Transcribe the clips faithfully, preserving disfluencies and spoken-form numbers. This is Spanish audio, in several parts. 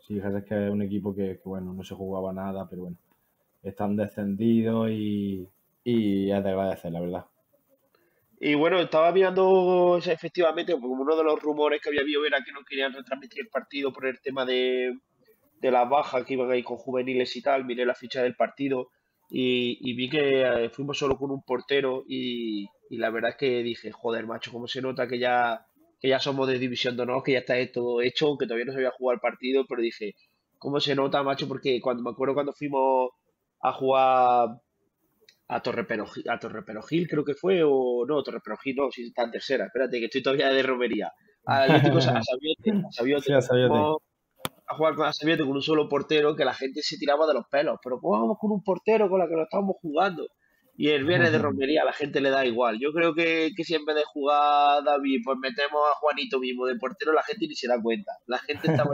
si dijeses que es un equipo que, que, bueno, no se jugaba nada, pero bueno, están descendidos y, y es de agradecer, la verdad. Y bueno, estaba mirando ese- efectivamente, porque uno de los rumores que había habido era que no querían retransmitir el partido por el tema de, de las bajas que iban a ir con juveniles y tal. Miré la ficha del partido y, y vi que eh, fuimos solo con un portero y, y la verdad es que dije, joder, macho, cómo se nota que ya, que ya somos de División de Honor, que ya está todo hecho, que todavía no se había jugado el partido, pero dije, cómo se nota, macho, porque cuando me acuerdo cuando fuimos a jugar a Torreperogil, a Torreperogil creo que fue, o no, Torreperogil no, si está en tercera, espérate, que estoy todavía de romería. Al Atlético Sa- a Sabiote, a Sí, Sabiote, a Sabiote. fuimos a jugar con a Sabiote con un solo portero que la gente se tiraba de los pelos, pero ¿cómo vamos con un portero con la que lo estábamos jugando? Y el viernes de romería a la gente le da igual. Yo creo que, que si en vez de jugar a David, pues metemos a Juanito mismo de portero, la gente ni se da cuenta. La gente estaba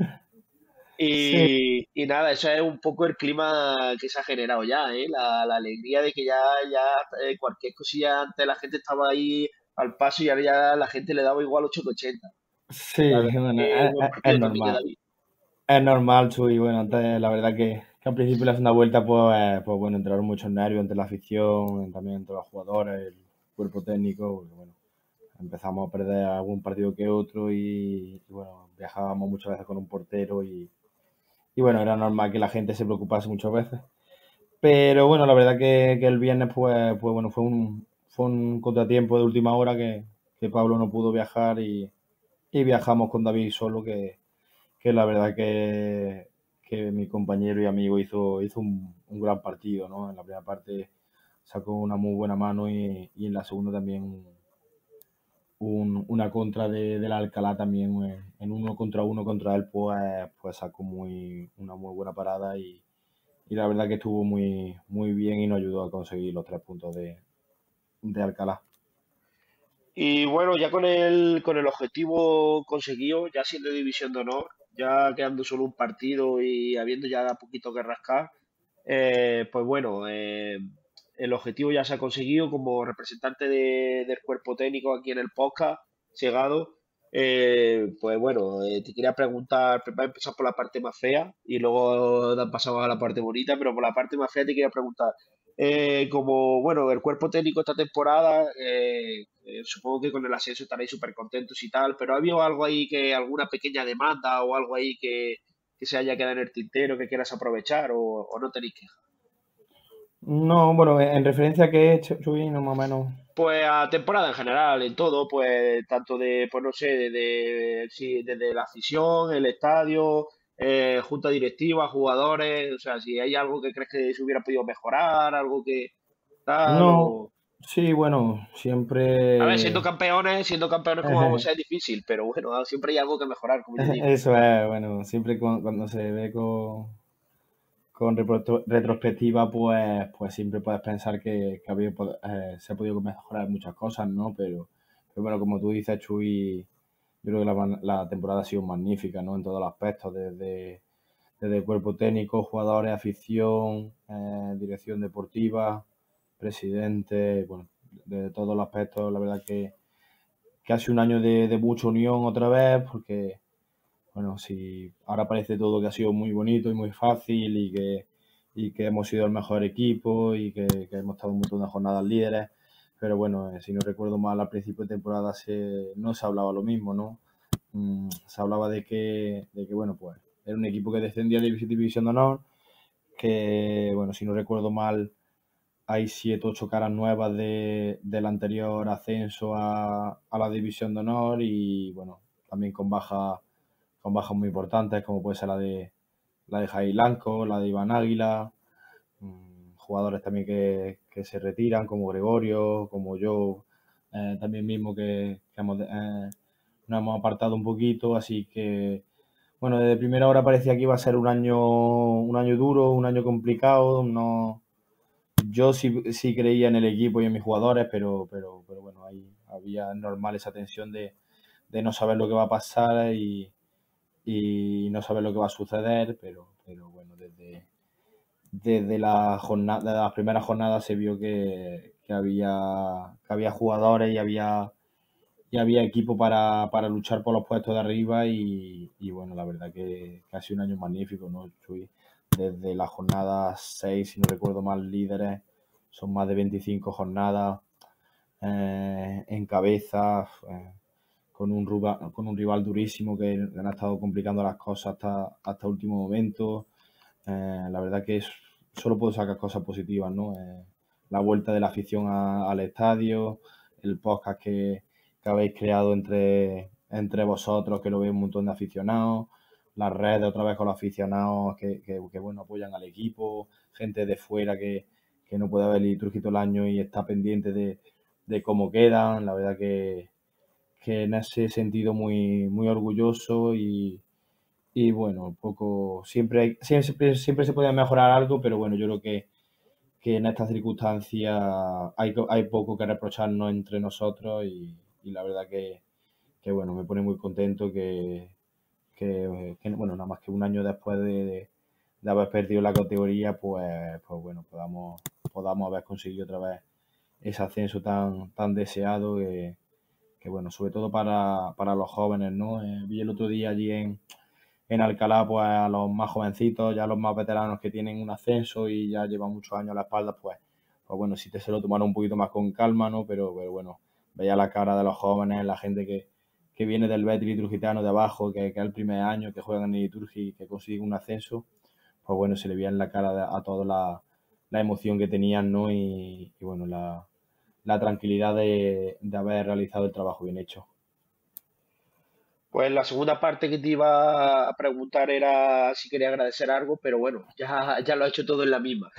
Sí, y, y nada, eso es un poco el clima que se ha generado ya, ¿eh? La, la alegría de que ya, ya eh, cualquier cosilla antes la gente estaba ahí al paso y ahora ya la gente le daba igual ocho que ochenta. La sí, verdad bueno, que es, buen es- es partido también de normal. David. Es normal, Chuy. Bueno, antes, la verdad que, que al principio de la segunda vuelta, pues, eh, pues bueno, entraron muchos nervios entre la afición, también entre los jugadores, el cuerpo técnico. Porque, bueno, empezamos a perder algún partido que otro y, y, bueno, viajábamos muchas veces con un portero y, y, bueno, era normal que la gente se preocupase muchas veces. Pero bueno, la verdad que, que el viernes, pues, pues bueno, fue un, fue un contratiempo de última hora que, que Pablo no pudo viajar y, y viajamos con David solo, que, que la verdad que, que mi compañero y amigo hizo, hizo un, un gran partido, ¿no? En la primera parte sacó una muy buena mano y, y en la segunda también un- una contra de, del Alcalá también, eh, en uno contra uno contra él, pues, pues sacó muy, una muy buena parada y, y la verdad que estuvo muy, muy bien y nos ayudó a conseguir los tres puntos de, de Alcalá. Y bueno, ya con el, con el objetivo conseguido, ya siendo División de Honor, ya quedando solo un partido y habiendo ya poquito que rascar, eh, pues bueno, eh, el objetivo ya se ha conseguido como representante de- del cuerpo técnico aquí en el podcast, llegado. Eh, pues bueno, eh, te quería preguntar, voy a empezar por la parte más fea y luego da- pasamos a la parte bonita, pero por la parte más fea te quería preguntar, eh, como bueno, el cuerpo técnico esta temporada, eh, eh, supongo que con el ascenso estaréis súper contentos y tal, pero ¿ha habido algo ahí que, alguna pequeña demanda o algo ahí que, que se haya quedado en el tintero que quieras aprovechar o, o no tenéis queja? No, bueno, en referencia a que Chuy, no más o menos. Pues a temporada en general, en todo, pues tanto de, pues no sé, de, de- sí, desde la afición, el estadio, eh, junta directiva, jugadores, o sea, si hay algo que crees que se hubiera podido mejorar, algo que tal, No, o... sí, bueno, A ver, siendo siempre. campeones, siendo campeones como vamos a ser es difícil, pero bueno, siempre hay algo que mejorar, como yo digo. Eso es, bueno, siempre cu- cuando se ve con, con repro- retrospectiva, pues, pues siempre puedes pensar que, que había, pod- eh, se ha podido mejorar muchas cosas, ¿no? Pero, pero bueno, como tú dices, Chuy, yo creo que la, man- la temporada ha sido magnífica, ¿no? En todos los aspectos, desde, desde el cuerpo técnico, jugadores, afición, eh, dirección deportiva, presidente, bueno, de todos los aspectos, la verdad que, que ha sido un año de, de mucha unión otra vez, porque bueno, si ahora parece todo que ha sido muy bonito y muy fácil y que, y que hemos sido el mejor equipo y que, que hemos estado un montón de jornadas líderes, pero bueno, eh, si no recuerdo mal, al principio de temporada se, no se hablaba lo mismo, ¿no? Mm, se hablaba de que, de que, bueno, pues era un equipo que descendía de División de Honor, que, bueno, si no recuerdo mal, hay siete, ocho caras nuevas de, del anterior ascenso a, a la División de Honor y, bueno, también con baja con bajas muy importantes, como puede ser la de la de Jair Blanco, la de Iván Águila, mmm, jugadores también que, que, se retiran, como Gregorio, como yo, eh, también mismo que, que hemos, eh, nos hemos apartado un poquito, así que bueno, desde primera hora parecía que iba a ser un año, un año duro, un año complicado, no, yo sí, sí creía en el equipo y en mis jugadores, pero, pero, pero bueno, ahí había normal esa tensión de, de no saber lo que va a pasar y, y no saber lo que va a suceder, pero, pero bueno, desde, desde, la jornada, desde las primeras jornadas se vio que, que, había, que había jugadores y había, y había equipo para, para luchar por los puestos de arriba y, y bueno, la verdad que, que ha sido un año magnífico, ¿no, Chuy? Desde la jornada seis, si no recuerdo mal, líderes, son más de veinticinco jornadas eh, en cabeza, eh, con, un rival, con un rival durísimo que, que han estado complicando las cosas hasta, hasta último momento. Eh, la verdad que es, solo puedo sacar cosas positivas, ¿no? Eh, la vuelta de la afición a, al estadio, el podcast que, que habéis creado entre, entre vosotros, que lo ve un montón de aficionados, las redes otra vez con los aficionados que, que, que, bueno, apoyan al equipo, gente de fuera que, que no puede ver liturgia todo el año y está pendiente de, de cómo quedan. La verdad que, que en ese sentido muy, muy orgulloso y, y bueno, un poco siempre, hay, siempre, siempre se puede mejorar algo, pero bueno, yo creo que, que en estas circunstancias hay, hay poco que reprocharnos entre nosotros y, y la verdad que, que, bueno, me pone muy contento que, que, que, bueno, nada más que un año después de, de haber perdido la categoría, pues, pues bueno, podamos, podamos haber conseguido otra vez ese ascenso tan, tan deseado que, que bueno, sobre todo para, para los jóvenes, ¿no? Eh, vi el otro día allí en, en Alcalá, pues a los más jovencitos, ya los más veteranos que tienen un ascenso y ya llevan muchos años a la espalda, pues, pues bueno, sí te se lo tomaron un poquito más con calma, ¿no? Pero, pero bueno, veía la cara de los jóvenes, la gente que, que viene del Betis liturgitano de abajo, que, que es el primer año que juegan en liturgia y que consiguen un ascenso, pues bueno, se le veía en la cara de, a todos la, la emoción que tenían, ¿no? Y, y bueno, la, la tranquilidad de, de haber realizado el trabajo bien hecho. Pues la segunda parte que te iba a preguntar era si quería agradecer algo, pero bueno, ya, ya lo ha hecho todo en la misma.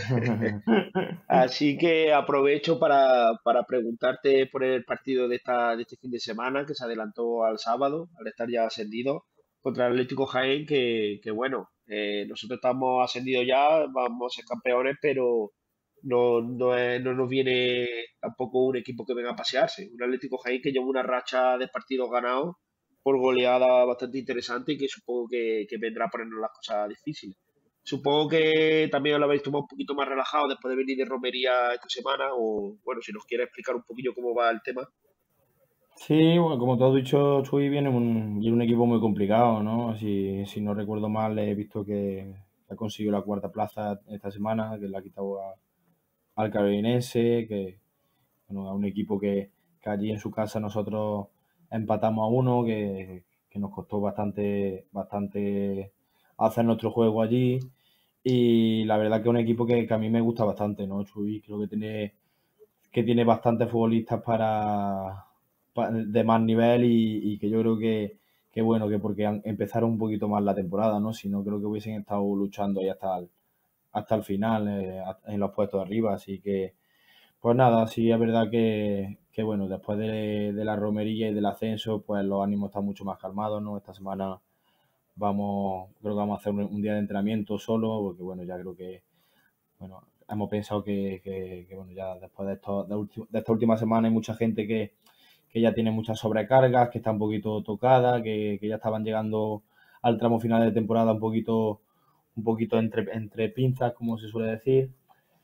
Así que aprovecho para, para preguntarte por el partido de, esta, de este fin de semana que se adelantó al sábado, al estar ya ascendido, contra el Atlético Jaén, que, que bueno, eh, nosotros estamos ascendidos ya, vamos a ser campeones, pero no, no, es- no nos viene tampoco un equipo que venga a pasearse. Un Atlético Jaén que lleva una racha de partidos ganados por goleada bastante interesante y que supongo que, que vendrá a ponernos las cosas difíciles. Supongo que también lo habéis tomado un poquito más relajado después de venir de romería esta semana, o bueno, si nos quiere explicar un poquillo cómo va el tema. Sí, bueno, como tú has dicho, Chuy viene un, viene un equipo muy complicado, ¿no? Si, si no recuerdo mal, he visto que ha conseguido la cuarta plaza esta semana, que le ha quitado a- al Carolinense, que bueno, a un equipo que, que allí en su casa nosotros empatamos a uno, que, que nos costó bastante, bastante hacer nuestro juego allí. Y la verdad que es un equipo que, que a mí me gusta bastante, ¿no? Chuy, creo que tiene que tiene bastantes futbolistas para, pa- de más nivel y, y que yo creo que, que bueno, que porque han- empezaron un poquito más la temporada, ¿no? Si no, creo que hubiesen estado luchando ahí hasta el, hasta el final, eh, a- en los puestos de arriba. Así que, pues nada, sí es verdad que, que bueno, después de, de la romería y del ascenso, pues los ánimos están mucho más calmados, ¿no? Esta semana vamos, creo que vamos a hacer un, un día de entrenamiento solo, porque bueno, ya creo que bueno, hemos pensado que, que- que, bueno, ya después de, esto, de, ulti- de esta última semana hay mucha gente que, que ya tiene muchas sobrecargas, que está un poquito tocada, que, que ya estaban llegando al tramo final de temporada un poquito, un poquito entre, entre pinzas, como se suele decir.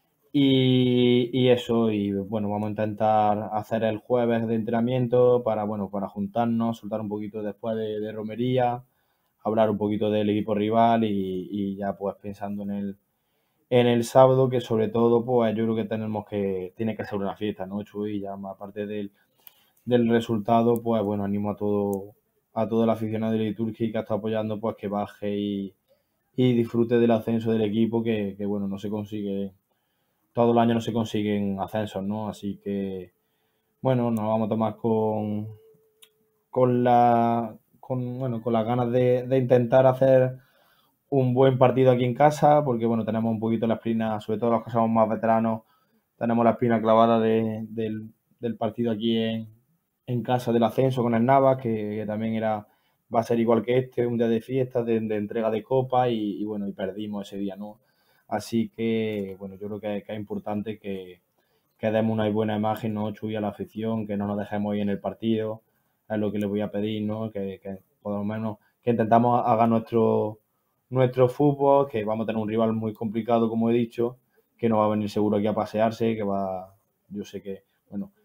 Y, y eso, y bueno, vamos a intentar hacer el jueves de entrenamiento para, bueno, para juntarnos, soltar un poquito después de, de romería, hablar un poquito del equipo rival y, y ya pues pensando en el, en el sábado, que sobre todo, pues yo creo que tenemos que, tiene que ser una fiesta, ¿no, Chuy? Ya más aparte del, del resultado, pues bueno, animo a todo, a todo el aficionado de Liturgia que está apoyando, pues que baje y, y disfrute del ascenso del equipo, que, que bueno, no se consigue, todo el año no se consiguen ascensos, ¿no? Así que, bueno, nos vamos a tomar con, con la, con, bueno, con las ganas de, de intentar hacer un buen partido aquí en casa, porque bueno, tenemos un poquito la espina, sobre todo los que somos más veteranos, tenemos la espina clavada de- del, del partido aquí en, en casa del ascenso con el Navas, que, que también era, va a ser igual que este, un día de fiesta, de, de entrega de copa y, y bueno, y perdimos ese día, ¿no? Así que, bueno, yo creo que, que es importante que, que demos una buena imagen, ¿no, Chuy, a la afición, que no nos dejemos ir en el partido, es lo que les voy a pedir, ¿no? Que, que por lo menos que intentamos hacer nuestro, nuestro fútbol, que vamos a tener un rival muy complicado, como he dicho, que no va a venir seguro aquí a pasearse, que va, yo sé que, bueno,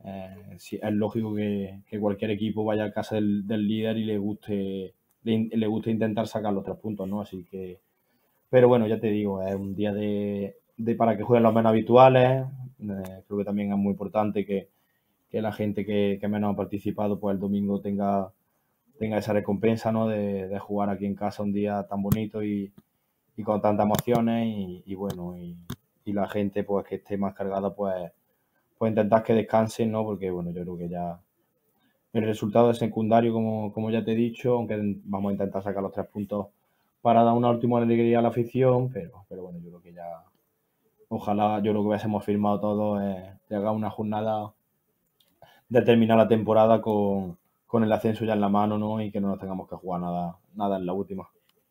eh, sí, es lógico que, que cualquier equipo vaya a casa del, del líder y le guste, le, le guste intentar sacar los tres puntos, ¿no? Así que, pero bueno, ya te digo, es un día de, de para que jueguen los menos habituales. Eh, creo que también es muy importante que, que la gente que, que menos ha participado, pues el domingo tenga, tenga esa recompensa, ¿no? De, de jugar aquí en casa un día tan bonito y, y con tantas emociones y, y bueno, y, y la gente pues que esté más cargada, pues, pues intentar que descansen, ¿no? Porque bueno, yo creo que ya el resultado es secundario, como, como ya te he dicho, aunque vamos a intentar sacar los tres puntos para dar una última alegría a la afición, pero, pero bueno, yo creo que ya, ojalá, yo creo que hubiésemos firmado todos, eh, llegar a una jornada de terminar la temporada con, con el ascenso ya en la mano, ¿no? Y que no nos tengamos que jugar nada, nada en la última.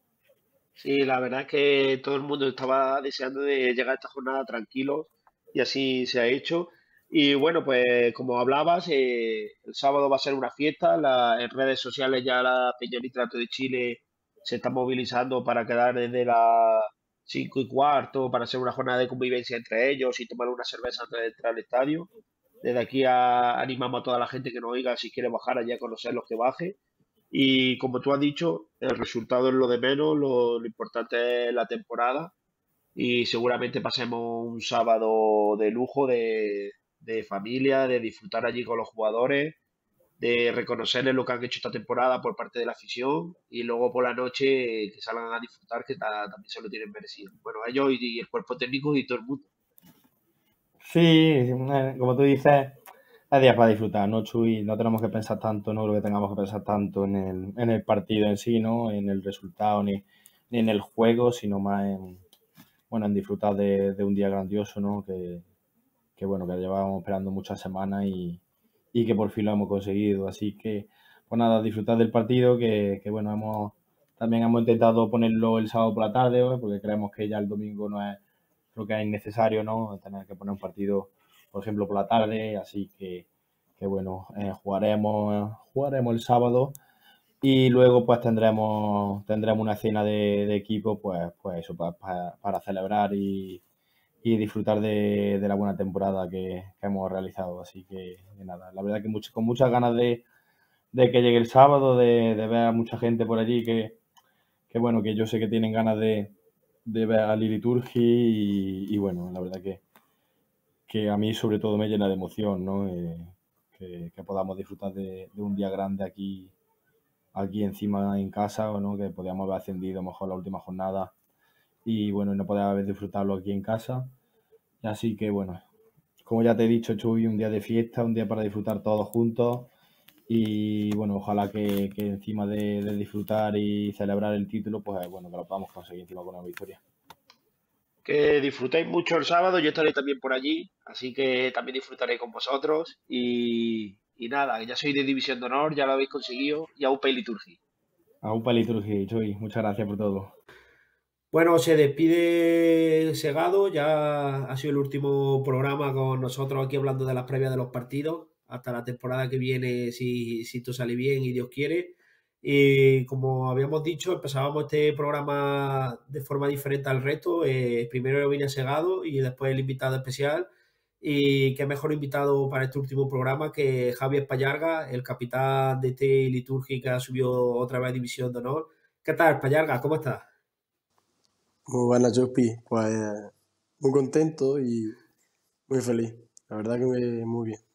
Sí, la verdad es que todo el mundo estaba deseando de llegar a esta jornada tranquilos y así se ha hecho. Y bueno, pues como hablabas, eh, el sábado va a ser una fiesta. La- en redes sociales ya la Peña Nitrato de Chile se está movilizando para quedar desde las cinco y cuarto para hacer una jornada de convivencia entre ellos y tomar una cerveza antes de entrar al estadio. Desde aquí a- animamos a toda la gente que nos oiga si quiere bajar allá a conocer los que baje. Y como tú has dicho, el resultado es lo de menos, lo, lo importante es la temporada y seguramente pasemos un sábado de lujo de, de familia, de disfrutar allí con los jugadores, de reconocerles lo que han hecho esta temporada por parte de la afición y luego por la noche que salgan a disfrutar que ta- también se lo tienen merecido. Bueno, ellos y, y el cuerpo técnico y todo el mundo. Sí, eh, como tú dices, es día para disfrutar, ¿no, Chuy? No tenemos que pensar tanto, no creo que tengamos que pensar tanto en el, en el partido en sí, ¿no? En el resultado ni, ni en el juego, sino más en, bueno, en disfrutar de, de un día grandioso, ¿no? Que, que bueno, que llevábamos esperando muchas semanas y, y que por fin lo hemos conseguido. Así que, pues nada, disfrutar del partido, que, que bueno, hemos también hemos intentado ponerlo el sábado por la tarde, ¿eh? Porque creemos que ya el domingo no es, creo que es innecesario, ¿no? Tener que poner un partido, por ejemplo, por la tarde, así que, que bueno, eh, jugaremos, jugaremos el sábado y luego pues tendremos, tendremos una cena de, de equipo, pues, pues eso, pa- pa- para celebrar y, y disfrutar de, de la buena temporada que, que hemos realizado. Así que, que nada, la verdad que mucho, con muchas ganas de, de que llegue el sábado, de, de ver a mucha gente por allí que, que bueno, que yo sé que tienen ganas de, de ver a Lili Turgi y, y bueno, la verdad que, que a mí sobre todo me llena de emoción, ¿no? Eh, que, que podamos disfrutar de, de un día grande aquí aquí encima en casa, o no, que podíamos haber ascendido mejor la última jornada y bueno, no poder haber disfrutarlo aquí en casa. Así que bueno, como ya te he dicho, Chuy, un día de fiesta, un día para disfrutar todos juntos y bueno, ojalá que, que encima de, de disfrutar y celebrar el título, pues bueno, que lo podamos conseguir encima con una victoria. Que disfrutéis mucho el sábado, yo estaré también por allí, así que también disfrutaré con vosotros y, y nada, ya soy de División de Honor, ya lo habéis conseguido y a UPA y Liturgia. A un Liturgi, Chuy, muchas gracias por todo. Bueno, se despide Segado, ya ha sido el último programa con nosotros aquí hablando de las previas de los partidos, hasta la temporada que viene, si, si todo sale bien y Dios quiere. Y como habíamos dicho, empezábamos este programa de forma diferente al resto. Eh, primero vine Segado y después el invitado especial. Y qué mejor invitado para este último programa que Javier Payarga, el capitán de este Liturgi que ha subido otra vez a División de Honor. ¿Qué tal, Payarga? ¿Cómo estás? Muy buenas, Juspi. Pues muy contento y muy feliz. La verdad que me- muy bien.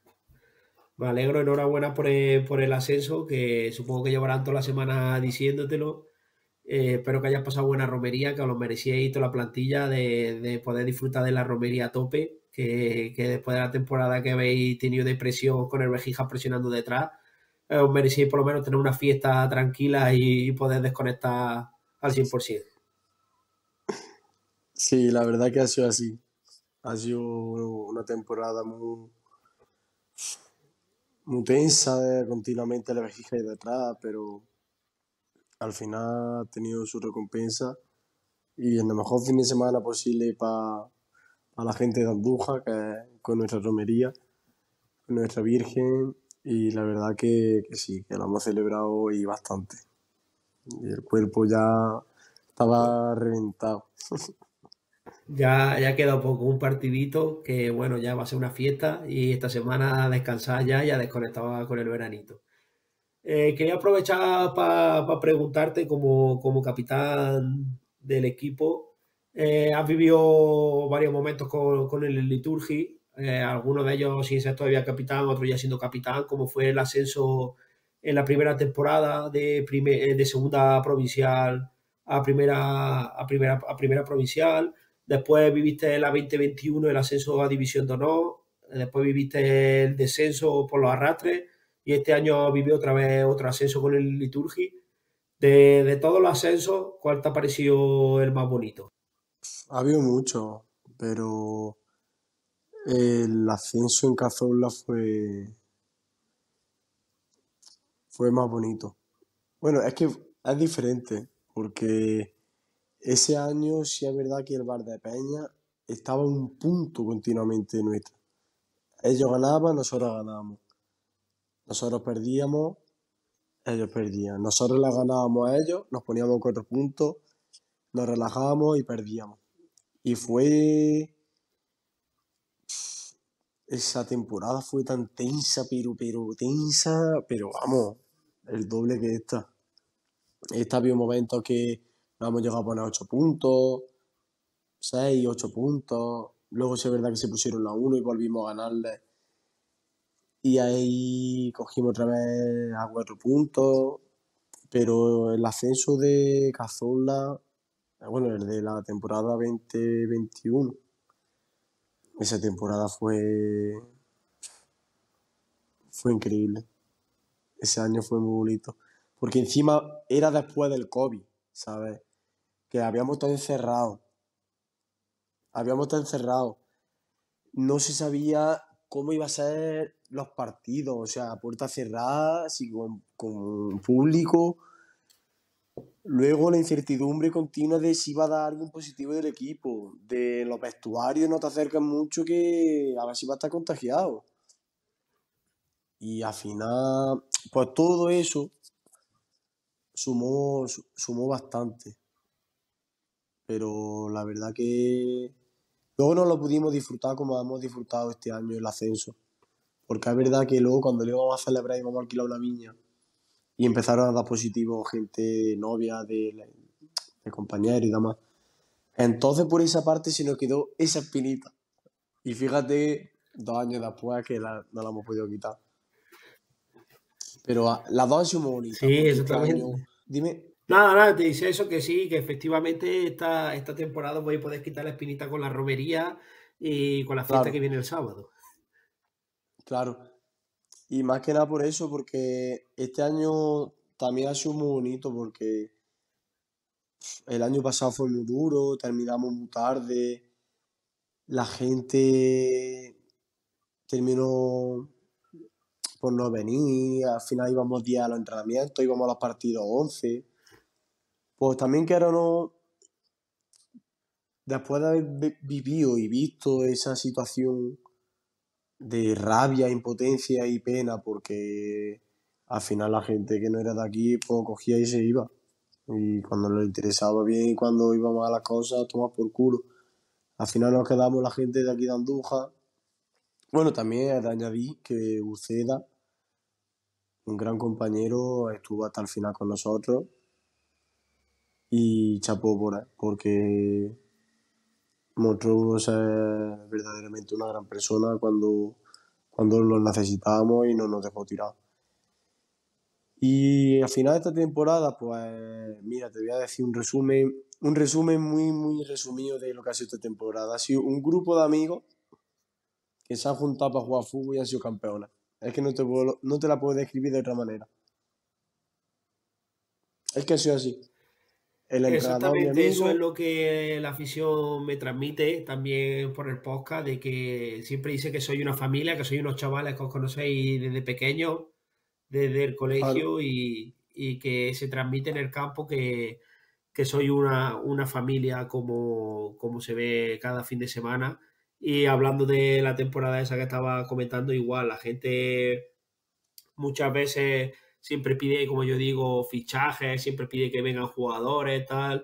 Me alegro, enhorabuena por el, por el ascenso, que supongo que llevarán toda la semana diciéndotelo. Eh, espero que hayas pasado buena romería, que os lo merecíais toda la plantilla de, de poder disfrutar de la romería a tope, que, que después de la temporada que habéis tenido de presión con el Vejijas presionando detrás, eh, os merecíais por lo menos tener una fiesta tranquila y, y poder desconectar al cien por ciento. Sí, la verdad que ha sido así. Ha sido una temporada muy, muy tensa, eh, continuamente la vejiga ahí detrás, pero al final ha tenido su recompensa y en el mejor fin de semana posible para la gente de Andújar, que es con nuestra romería, con nuestra Virgen, y la verdad que, que sí, que lo hemos celebrado y bastante. Y el cuerpo ya estaba reventado. Ya, ya queda poco, un partidito que bueno, ya va a ser una fiesta y esta semana a descansar ya y a desconectar con el veranito. Eh, quería aprovechar para preguntarte como, como capitán del equipo, eh, has vivido varios momentos con, con el Liturgi, eh, algunos de ellos sin ser todavía capitán, otros ya siendo capitán, como fue el ascenso en la primera temporada de, prime- de segunda provincial a primera, a primera, a primera provincial. Después viviste la veinte veintiuno el ascenso a División de Honor. Después viviste el descenso por los arrastres y este año vivió otra vez otro ascenso con el Liturgi. De, de todos los ascensos, ¿cuál te ha parecido el más bonito? Ha habido mucho, pero el ascenso en Cazorla fue, fue más bonito. Bueno, es que es diferente, porque ese año sí es verdad que el Valdepeñas estaba a un punto continuamente nuestro. Ellos ganaban, nosotros ganábamos. Nosotros perdíamos, ellos perdían. Nosotros les ganábamos a ellos, nos poníamos cuatro puntos, nos relajábamos y perdíamos. Y fue... Esa temporada fue tan tensa, pero, pero tensa, pero vamos, el doble que esta. Esta había momentos que nos hemos llegado a poner ocho puntos, seis, ocho puntos. Luego sí es verdad que se pusieron la uno y volvimos a ganarle. Y ahí cogimos otra vez a cuatro puntos. Pero el ascenso de Cazorla, bueno, el de la temporada veinte veintiuno, esa temporada fue, fue increíble. Ese año fue muy bonito. Porque encima era después del COVID, ¿sabes? Que habíamos estado encerrados. Habíamos estado encerrados. No se sabía cómo iba a ser los partidos, o sea, a puerta cerrada, así con, con público. Luego la incertidumbre continua de si iba a dar algún positivo del equipo. De los vestuarios no te acercan mucho que a ver si va a estar contagiado. Y al final, pues todo eso sumó, sumó bastante. Pero la verdad que luego no lo pudimos disfrutar como hemos disfrutado este año el ascenso. Porque es verdad que luego cuando le íbamos a celebrar íbamos a alquilar una viña y empezaron a dar positivo gente novia, de, de compañeros y demás. Entonces por esa parte se nos quedó esa espinita. Y fíjate, dos años después que la, no la hemos podido quitar. Pero a, las dos han sido muy bonitas, Sí, porque este año... exactamente. Dime... Nada, nada, te dice eso que sí, que efectivamente esta, esta temporada voy a poder quitar la espinita con la romería y con la fiesta que Claro, viene el sábado. claro. Y más que nada por eso, porque este año también ha sido muy bonito, porque el año pasado fue muy duro, terminamos muy tarde, la gente terminó por no venir, al final íbamos diez a los entrenamientos, íbamos a los partidos once. Pues también que ahora no, después de haber vivido y visto esa situación de rabia, impotencia y pena, porque al final la gente que no era de aquí pues cogía y se iba. Y cuando nos interesaba bien y cuando íbamos a las cosas, tomar por culo. Al final nos quedamos la gente de aquí de Andújar. Bueno, también he de añadir que Uceda, un gran compañero, estuvo hasta el final con nosotros y chapó por él, porque mostró ser verdaderamente una gran persona cuando, cuando lo necesitábamos y no nos dejó tirados. Y al final de esta temporada, pues mira, te voy a decir un resumen, un resumen muy, muy resumido de lo que ha sido esta temporada. Ha sido un grupo de amigos que se han juntado para jugar fútbol y han sido campeones. Es que no te, puedo, no te la puedo describir de otra manera. Es que ha sido así. El entrenador, mi Exactamente, eso es amigo, lo que la afición me transmite también por el podcast, de que siempre dice que soy una familia, que soy unos chavales que os conocéis desde pequeños, desde el claro, colegio y, y que se transmite en el campo que, que soy una, una familia como, como se ve cada fin de semana. Y hablando de la temporada esa que estaba comentando, igual, la gente muchas veces siempre pide, como yo digo, fichajes, siempre pide que vengan jugadores, tal.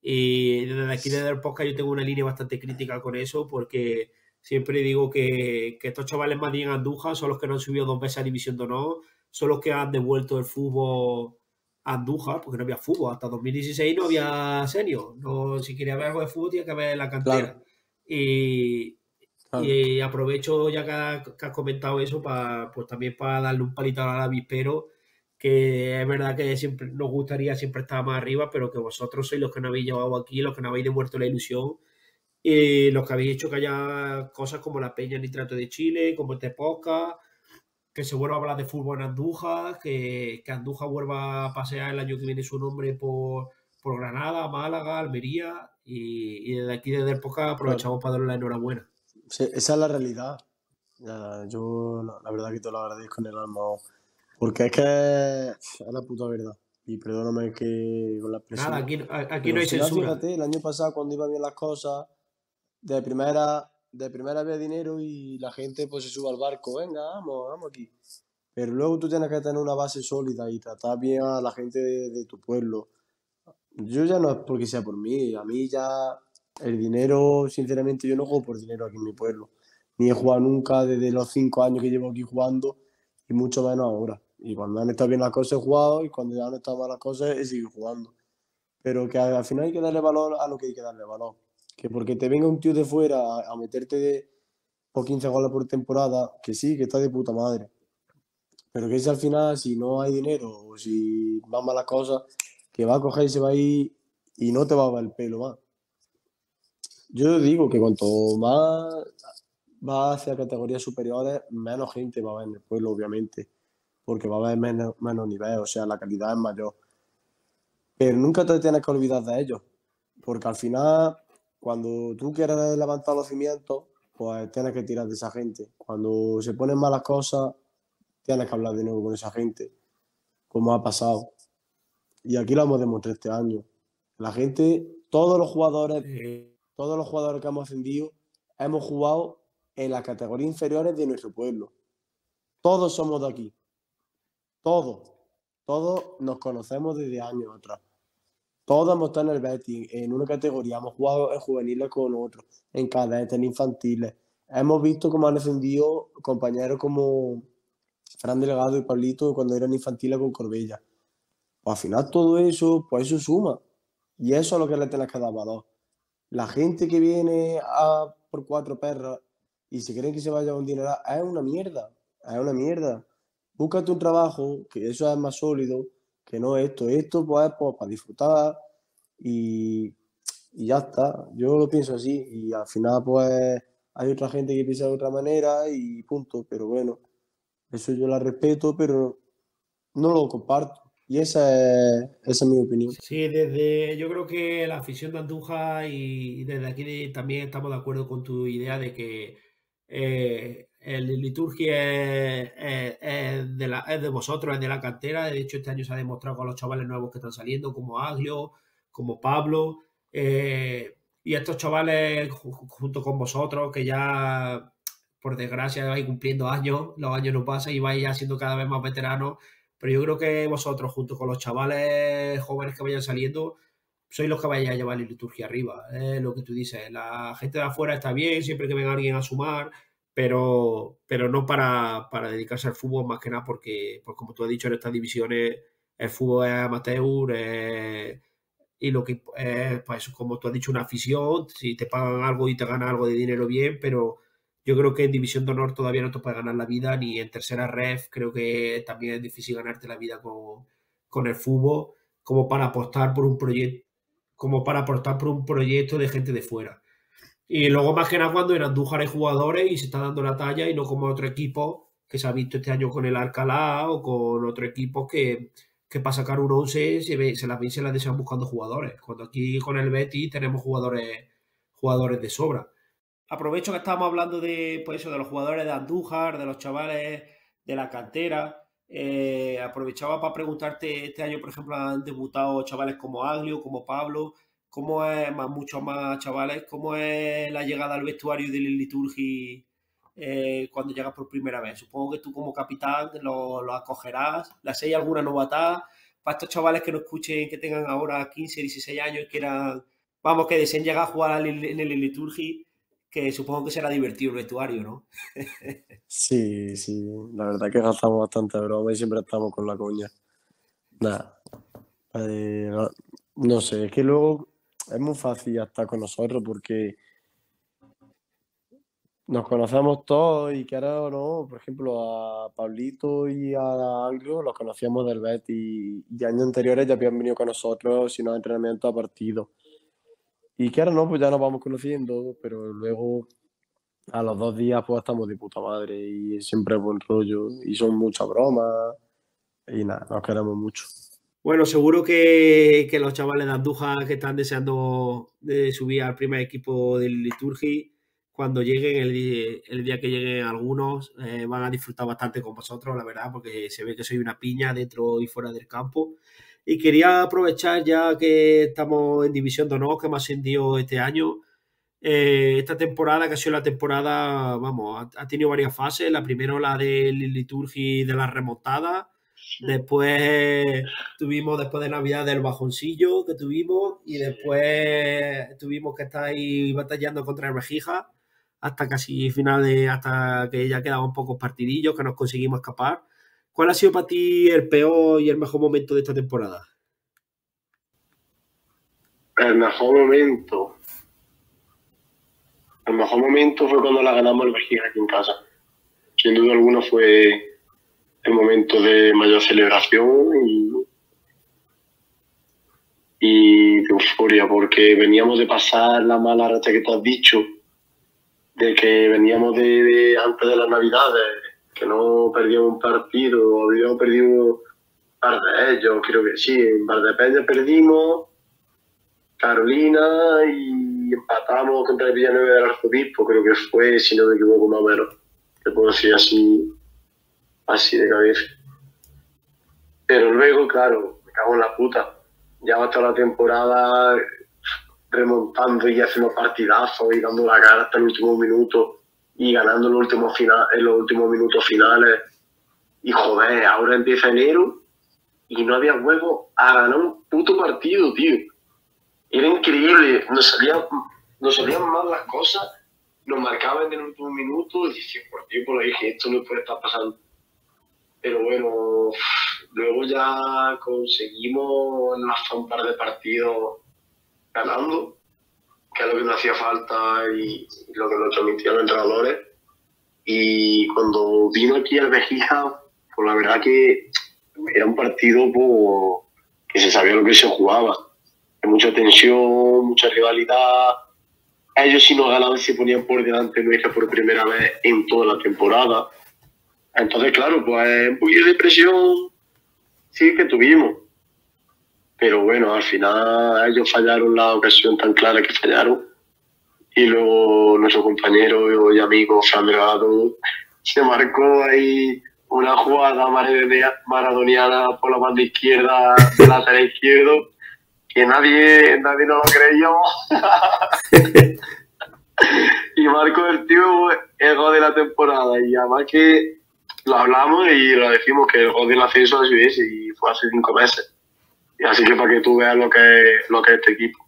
Y desde aquí, desde el podcast, yo tengo una línea bastante crítica con eso, porque siempre digo que, que estos chavales más bien Andújar son los que no han subido dos veces a División de Honor, son los que han devuelto el fútbol a Andújar, porque no había fútbol. Hasta dos mil dieciséis no había senior. No, si quería ver algo de fútbol, tenía que ver la cantera. Claro, Y, claro. y aprovecho ya que has, que has comentado eso, para, pues también para darle un palito al avispero, que es verdad que siempre nos gustaría siempre estar más arriba, pero que vosotros sois los que nos habéis llevado aquí, los que nos habéis devuelto la ilusión y los que habéis hecho que haya cosas como la Peña Nitrato de Chile, como este podcast, que se vuelva a hablar de fútbol en Andújar, que, que Andújar vuelva a pasear el año que viene su nombre por, por Granada, Málaga, Almería, y, y desde aquí, desde el podcast, Claro. aprovechamos para darle la enhorabuena. Sí, esa es la realidad. Ya, yo la, la verdad que te lo agradezco en el alma, porque es que es la puta verdad. Y perdóname que con la expresión. Nada, aquí, aquí Pero no hay al final, censura. fíjate, el año pasado cuando iban bien las cosas, de primera, de primera había dinero y la gente pues se sube al barco, venga, vamos, vamos aquí. Pero luego tú tienes que tener una base sólida y tratar bien a la gente de, de tu pueblo. Yo ya no es porque sea por mí, a mí ya el dinero, sinceramente, yo no juego por dinero aquí en mi pueblo. Ni he jugado nunca desde los cinco años que llevo aquí jugando y mucho menos ahora. Y cuando han estado bien las cosas he jugado y cuando ya han estado mal las cosas he seguido jugando. Pero que al final hay que darle valor a lo que hay que darle valor. Que porque te venga un tío de fuera a, a meterte de, por quince goles por temporada, que sí, que está de puta madre. Pero que si al final, si no hay dinero o si van malas cosas, que va a coger y se va a ir y no te va a dar el pelo más. Yo digo que cuanto más va hacia categorías superiores, menos gente va a haber en el pueblo, obviamente, porque va a haber menos, menos nivel, o sea, la calidad es mayor. Pero nunca te tienes que olvidar de ellos, porque al final, cuando tú quieres levantar los cimientos, pues tienes que tirar de esa gente. Cuando se ponen malas cosas, tienes que hablar de nuevo con esa gente, como ha pasado. Y aquí lo hemos demostrado este año. La gente, todos los jugadores, Eh, todos los jugadores que hemos ascendido, hemos jugado en las categorías inferiores de nuestro pueblo. Todos somos de aquí. Todos. Todos nos conocemos desde años atrás. Todos hemos estado en el Betis, en una categoría. Hemos jugado en juveniles con otros, en cadetes, en infantiles. Hemos visto cómo han ascendido compañeros como Fran Delgado y Pablito cuando eran infantiles con Corbella. Pues al final todo eso, pues eso suma. Y eso es lo que le tienes que dar valor. La gente que viene a por cuatro perras y se creen que se vaya a un dinero es una mierda. Es una mierda. Búscate un trabajo, que eso es más sólido, que no esto. Esto pues, pues para disfrutar y, y ya está. Yo lo pienso así. Y al final pues hay otra gente que piensa de otra manera y punto. Pero bueno, eso yo la respeto, pero no lo comparto. Y esa es, esa es mi opinión. Sí, desde yo creo que la afición de Andújar y desde aquí de- también estamos de acuerdo con tu idea de que eh, el Liturgia es, es- es de la- es de vosotros, es de la cantera. De hecho, este año se ha demostrado con los chavales nuevos que están saliendo, como Aglio, como Pablo. eh, y estos chavales ju- junto con vosotros, que ya por desgracia vais cumpliendo años, los años no pasan y vais ya siendo cada vez más veteranos, pero yo creo que vosotros, junto con los chavales jóvenes que vayan saliendo, sois los que vais a llevar la liturgia arriba. Es lo que tú dices. La gente de afuera está bien, siempre que venga alguien a sumar, pero, pero no para, para dedicarse al fútbol más que nada, porque, pues como tú has dicho, en estas divisiones el fútbol es amateur, eh, y lo que es, pues, como tú has dicho, una afición. Si te pagan algo y te ganas algo de dinero, bien, pero yo creo que en División de Honor todavía no te puedes ganar la vida, ni en tercera ref creo que también es difícil ganarte la vida con, con el fútbol, como para apostar por un proyecto, como para apostar por un proyecto de gente de fuera. Y luego más que nada cuando en Andújar hay jugadores y se está dando la talla y no como otro equipo que se ha visto este año con el Alcalá o con otro equipo que, que para sacar un once se, ve, se las ven y se las desean buscando jugadores. Cuando aquí con el Betis tenemos jugadores, jugadores de sobra. Aprovecho que estamos hablando de, pues eso, de los jugadores de Andújar, de los chavales de la cantera. Eh, aprovechaba para preguntarte, este año, por ejemplo, han debutado chavales como Aglio, como Pablo. ¿Cómo es, más, muchos más chavales, cómo es la llegada al vestuario de Liturgi eh, cuando llegas por primera vez? Supongo que tú como capitán lo, lo acogerás. ¿Les hay alguna novatada para estos chavales que no escuchen, que tengan ahora quince, dieciséis años y quieran vamos, que deseen llegar a jugar en el Liturgi, que supongo que será divertido el vestuario, ¿no? Sí, sí, la verdad que gastamos bastante broma y siempre estamos con la coña. Nada, eh, no, no sé, es que luego es muy fácil estar con nosotros porque nos conocemos todos y que ahora no, por ejemplo, a Pablito y a Anglo los conocíamos del Betis y años anteriores ya habían venido con nosotros sin los entrenamientos a partidos. Y que ahora no, pues ya nos vamos conociendo, pero luego a los dos días pues estamos de puta madre y siempre es buen rollo y son muchas bromas y nada, nos queremos mucho. Bueno, seguro que, que los chavales de Andújar que están deseando de subir al primer equipo del Liturgi, cuando lleguen, el, di- el día que lleguen algunos, eh, van a disfrutar bastante con vosotros, la verdad, porque se ve que soy una piña dentro y fuera del campo. Y quería aprovechar ya que estamos en División de Honor, que hemos ascendido este año, eh, esta temporada, que ha sido la temporada, vamos, ha, ha tenido varias fases. La primera, la del Liturgi de la remontada. Después tuvimos, después de Navidad, el bajoncillo que tuvimos. Y después tuvimos que estar ahí batallando contra el Regija hasta casi finales, hasta que ya quedaban pocos partidillos que nos conseguimos escapar. ¿Cuál ha sido para ti el peor y el mejor momento de esta temporada? El mejor momento. El mejor momento fue cuando la ganamos el Vejiga aquí en casa. Sin duda alguna fue el momento de mayor celebración y, y de euforia, porque veníamos de pasar la mala racha que te has dicho, de que veníamos de, de antes de las Navidades, que no perdíamos un partido, habíamos perdido un par de ellos, creo que sí, en Valdepeña perdimos, Carolina y empatamos contra el Villanueva del Arzobispo, creo que fue, si no me equivoco, más o menos. Te puedo decir así, así de cabeza. Pero luego, claro, me cago en la puta. Ya va a estar la temporada remontando y haciendo partidazos y dando la cara hasta el último minuto y ganando en los últimos, final, en los últimos minutos finales. Y joder, ahora empieza enero y no había huevo a ganar un puto partido, tío. Era increíble, nos salían, nos salían mal las cosas, nos marcaban en el último minuto y decía, por Dios, por ahí, que esto no puede estar pasando. Pero bueno, luego ya conseguimos enlazar un par de partidos ganando, que es lo que nos hacía falta y, y lo que nos transmitían los entrenadores. Y cuando vino aquí el Vejiga, pues la verdad que era un partido pues, que se sabía lo que se jugaba. Hay mucha tensión, mucha rivalidad. Ellos si no ganaban se ponían por delante nuestra por primera vez en toda la temporada. Entonces, claro, pues un poquito de presión sí que tuvimos. Pero bueno, al final ellos fallaron la ocasión tan clara que fallaron. Y luego nuestro compañero y amigo Fran Delgado se marcó ahí una jugada maradoniana por la banda izquierda, del lateral izquierdo, que nadie, nadie nos lo creyó. Y marcó el tío el gol de la temporada. Y además que lo hablamos y lo decimos que el gol del ascenso así es y fue hace cinco meses. Y así que para que tú veas lo que es, lo que es este equipo.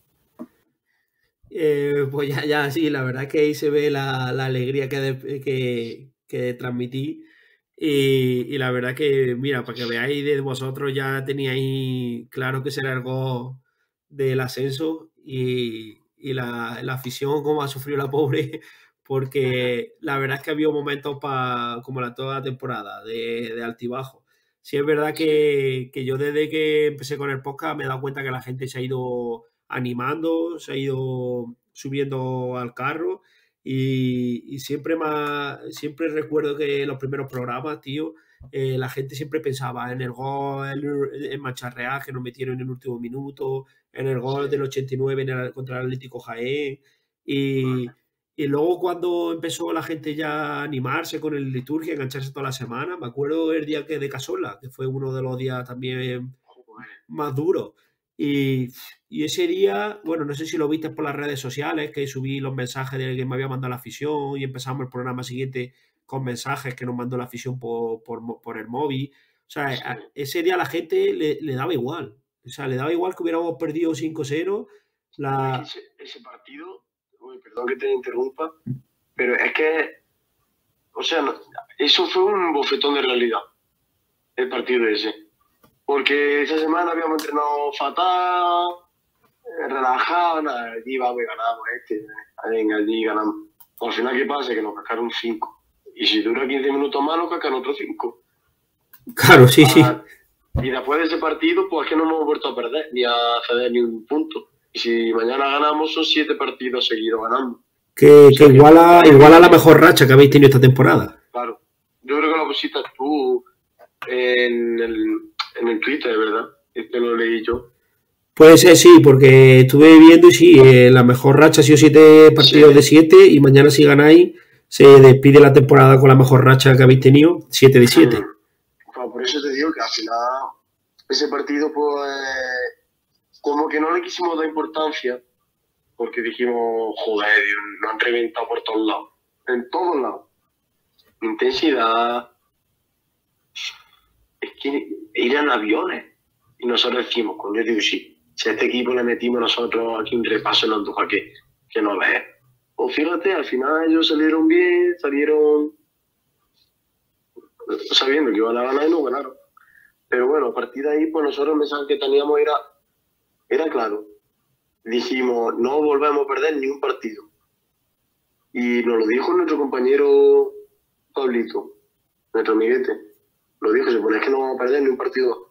Eh, pues ya, ya, sí, la verdad es que ahí se ve la, la alegría que, de, que, que transmití. Y, y la verdad que, mira, para que veáis de vosotros ya teníais claro que será el gol del ascenso y, y la, la afición, como ha sufrido la pobre, porque la verdad es que ha habido momentos pa, como la toda la temporada de, de altibajo. Sí es verdad que, que yo desde que empecé con el podcast me he dado cuenta que la gente se ha ido animando, se ha ido subiendo al carro y, y siempre más, siempre recuerdo que los primeros programas, tío, eh, la gente siempre pensaba en el gol en Macharreal que nos metieron en el último minuto, en el gol del ochenta y nueve en el, contra el Atlético Jaén y, y luego cuando empezó la gente ya a animarse con el Liturgia, engancharse toda la semana, me acuerdo el día que de Casola, que fue uno de los días también más duros. Y, y ese día, bueno, no sé si lo viste por las redes sociales, que subí los mensajes de que me había mandado la afición y empezamos el programa siguiente con mensajes que nos mandó la afición por, por, por el móvil. O sea, a, ese día a la gente le, le daba igual. O sea, le daba igual que hubiéramos perdido cinco cero. La... Ese, ese partido, uy, perdón que te interrumpa, pero es que, o sea, no, eso fue un bofetón de realidad, el partido ese. Porque esa semana habíamos entrenado fatal, eh, relajado, nada, allí vamos y ganamos este, venga, allí ganamos. Al final, ¿qué pasa? Que nos cascaron cinco. Y si dura quince minutos más, nos cascan otros cinco. Claro, sí, sí. Ah, y después de ese partido, pues es que no hemos vuelto a perder, ni a ceder ni un punto. Y si mañana ganamos, son siete partidos seguidos ganando. Que, O sea, que iguala, iguala la mejor racha que habéis tenido esta temporada. Claro. Yo creo que lo pusiste tú en el, en el Twitter, ¿verdad? Este lo leí yo. Puede ser, sí, porque estuve viendo y sí, eh, la mejor racha ha sido siete partidos Sí. de siete y mañana si ganáis se despide la temporada con la mejor racha que habéis tenido, siete de siete. Pues por eso te digo que al final ese partido, pues, como que no le quisimos dar importancia, porque dijimos, joder, Dios, nos han reventado por todos lados, en todos lados. Intensidad, es que eran aviones. Y nosotros decimos, coño, digo, sí, si a este equipo le metimos nosotros aquí un repaso en Andújar que, que no ves. O fíjate, al final ellos salieron bien, salieron sabiendo que iban a ganar y no ganaron. Pero bueno, a partir de ahí, pues nosotros el mensaje que teníamos era, era claro. Dijimos, no volvemos a perder ni un partido. Y nos lo dijo nuestro compañero Pablito, nuestro amiguete. Lo dijo, se pone que no vamos a perder ni un partido.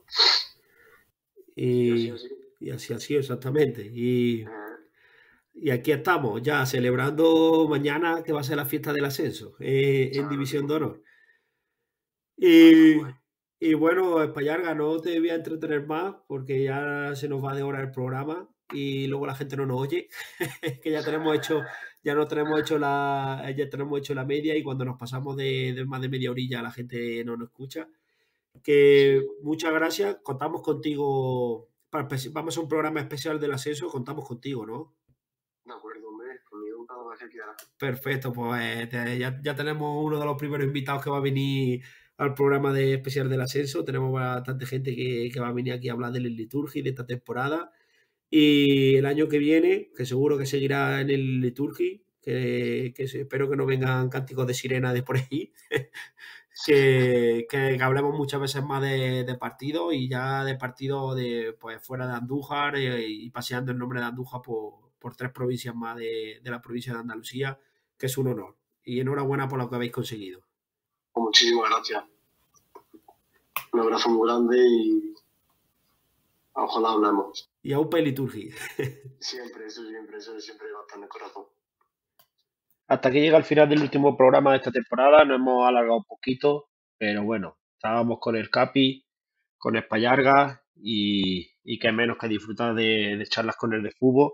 Y, Y así, así. y así ha sido, exactamente. Y, Eh, y aquí estamos, ya celebrando mañana que va a ser la fiesta del ascenso eh, en Claro, División sí. de Honor. Bueno, Y, pues, y bueno, Espallarga, no te voy a entretener más porque ya se nos va de hora el programa y luego la gente no nos oye, que ya tenemos hecho, ya no tenemos hecho la, ya tenemos hecho la media y cuando nos pasamos de, de más de media orilla la gente no nos escucha. Que sí, muchas gracias, contamos contigo, para, espe- vamos a un programa especial del ascenso, contamos contigo, ¿no? de acuerdo, hombre, conmigo cada vez que quiera. Perfecto, pues te- ya, ya tenemos uno de los primeros invitados que va a venir al programa de especial del ascenso. Tenemos bastante gente que, que va a venir aquí a hablar de la liturgia y de esta temporada. Y el año que viene, que seguro que seguirá en el liturgia, que, que se- espero que no vengan cánticos de sirena de por ahí, que, que hablemos muchas veces más de, de partidos y ya de partidos de pues fuera de Andújar eh, y paseando el nombre de Andújar por, por tres provincias más de, de la provincia de Andalucía, que es un honor. Y enhorabuena por lo que habéis conseguido. Pues muchísimas gracias. Un abrazo muy grande y ojalá hablemos. Y a U P Liturgia. Siempre, eso siempre, eso siempre va a estar en el corazón. Hasta aquí llega el final del último programa de esta temporada. Nos hemos alargado un poquito, pero bueno, estábamos con el Capi, con Espallarga y, y qué menos que disfrutar de, de charlas con el de fútbol.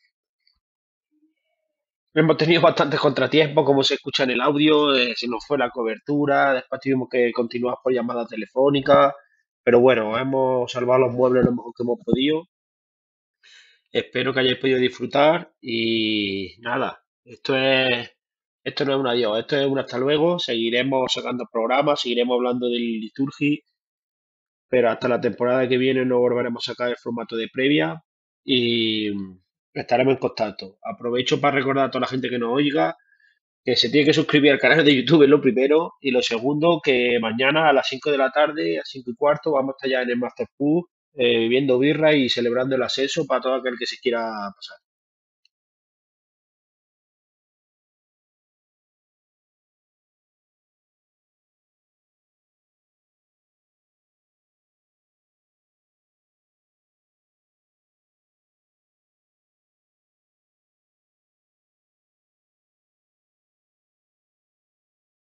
Hemos tenido bastantes contratiempos, como se escucha en el audio, eh, se nos fue la cobertura, después tuvimos que continuar por llamada telefónica, pero bueno, hemos salvado los muebles lo mejor que hemos podido. Espero que hayáis podido disfrutar y nada, esto es, esto no es un adiós, esto es un hasta luego. Seguiremos sacando programas, seguiremos hablando del liturgia, pero hasta la temporada que viene no volveremos a sacar el formato de previa y estaremos en contacto. Aprovecho para recordar a toda la gente que nos oiga que se tiene que suscribir al canal de YouTube, es lo primero, y lo segundo, que mañana a las cinco de la tarde, a cinco y cuarto, vamos a estar ya en el Master Pub, eh, bebiendo birra y celebrando el ascenso para todo aquel que se quiera pasar.